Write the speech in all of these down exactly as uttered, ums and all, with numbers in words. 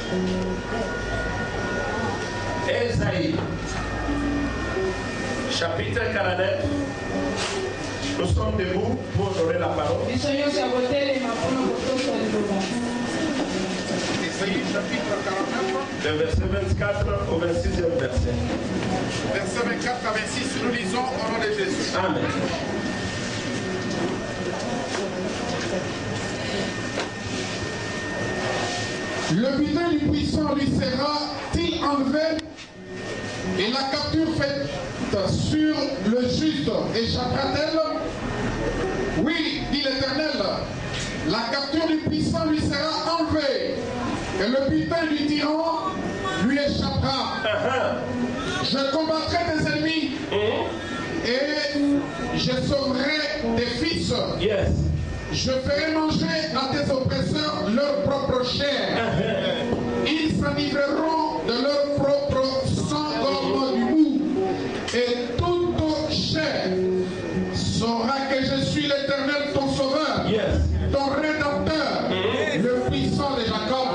Esaïe, chapitre quarante-neuf. Nous sommes debout pour honorer la parole. Esaïe chapitre quarante-neuf. Le verset vingt-quatre au vingt-sixième verset. Verset vingt-quatre à vingt-six, nous lisons au nom de Jésus. Amen. Le butin du puissant lui sera-t-il enlevé et la capture faite sur le juste échappera-t-elle? Oui, dit l'Éternel, la capture du puissant lui sera enlevée et le butin du tyran lui échappera. Uh-huh. Je combattrai tes ennemis uh-huh. et je sauverai tes fils. Yes. Je ferai manger à tes oppresseurs leur propre chair. Uh-huh. Ils s'enivreront de leur propre sang comme du mou. Et toute chair saura que je suis l'Éternel ton sauveur, yes. ton rédempteur, mm-hmm. le puissant de Jacob.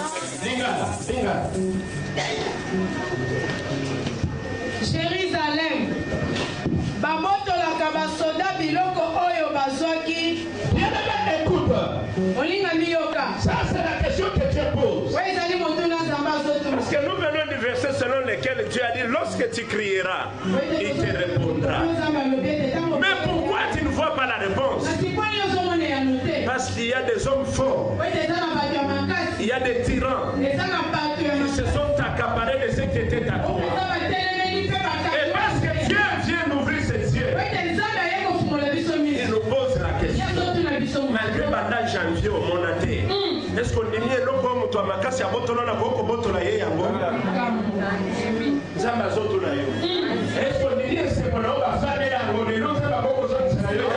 Jérusalem, bamoto la kabasoda biloko oyo bazwaki. Écoute, olinga miyoka. Ça c'est la question que Dieu pose. Parce que nous venons du verset selon lequel Dieu a dit lorsque tu crieras, il te répondra. Mais pourquoi tu ne vois pas la réponse? Parce qu'il y a des hommes forts, il y a des tyrans qui se sont accaparés de ce qui était à toi. Et parce que Dieu vient d'ouvrir ses yeux, il nous pose la question. Malgré bandage janvier au monde entier, est-ce qu'on dit mieux l'eau comme toi, ma casse à botona, beaucoup botona, et à bon Zamazoto. Est-ce qu'on dit mieux c'est qu'on a fait à mon et l'autre va beaucoup de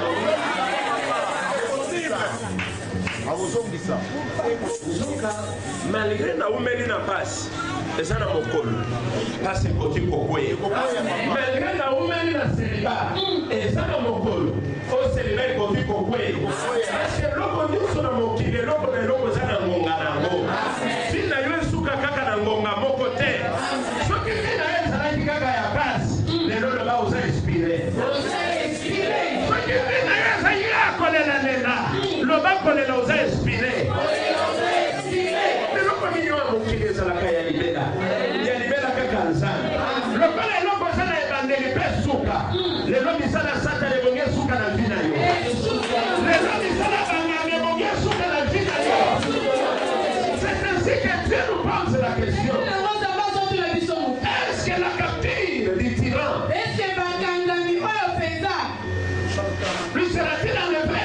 malgré na umeli na passe, eza na mokolo passe koti kokwe. Malgré na umeli na célibat, eza na mokolo o célibat koti kokwe. Parce que loko nyuso na mokili loko na loko eza na ngonga nango. Fina yo esuka kaka na ngonga moko te. Soki fina ezalaki kaka ya passe, lelo lo ba oza inspiré. Soki fina ezalaki akolela lela, lo ba kolela oza inspiré. Les gens qui sont là, ça les bongés sous la vie d'ailleurs. Les gens qui sont là, les bongés sous la vie d'ailleurs. C'est ainsi que Dieu nous pose la question. Est-ce que la capture du tyran lui sera-t-il enlevé?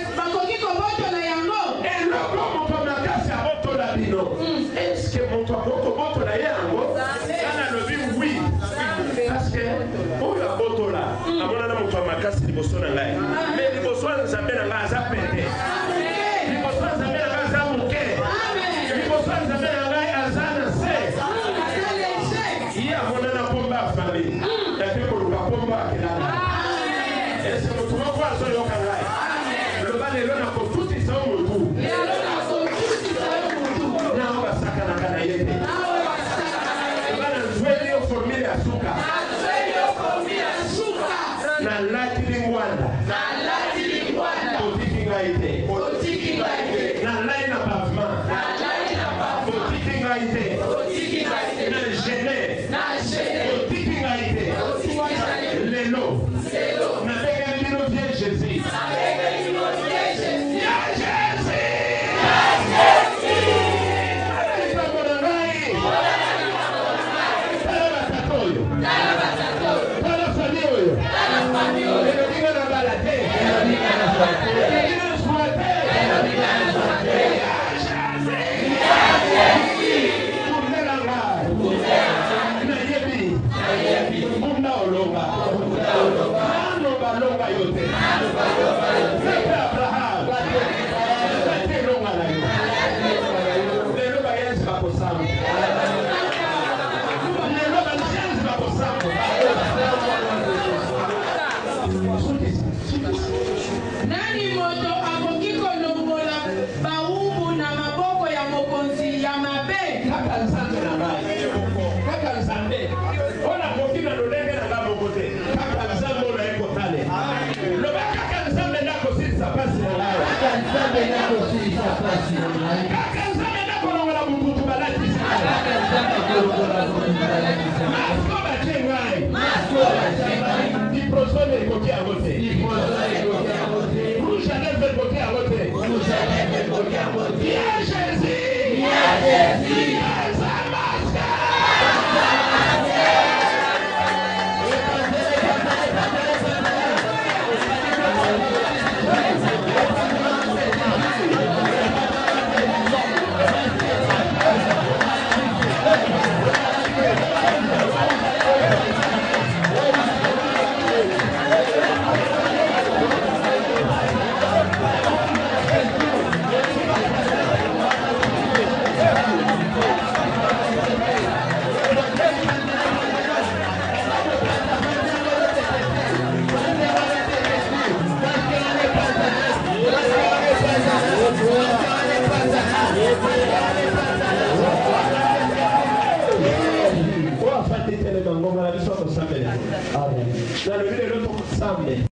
Et le comme on a cassé à votre labino. Est-ce que mon toit pour votre layango? Oui. Parce que pour la photo là, à mon âme, on va casser les bossons en l'air. Mais les bossons, ça met la base à péter. Les bossons, ça met la base à mouquer. Les bossons, ça met la base à nasser. Il y a mon âme pour ma famille. Il y a des pour la pompe qui l'a. Et c'est mon tour pour la soyo canal. Le bal est là pour tout, ils sont au bout. Là, on va s'accaner à la kaka nzambe na ngai kaka nzambe ona kokina lolenge na ngai mokote kaka nzambe ona ekotale loba kaka nzambe ndako silisa pasi na ngai kaka nzambe ndako silisa pasi na ngai kaka nzambe ndako longola bubutu balatisi kaka nzambe kolongola bubutu balatisi masko batie ngai masko batie ngai diprosone ekoki yango te diprosone ekoki yango te rouge à lèvres ekoki yango te rouge à lèvres ekoki yango te Viens Jésus Viens Jésus Viens sa masque Amen.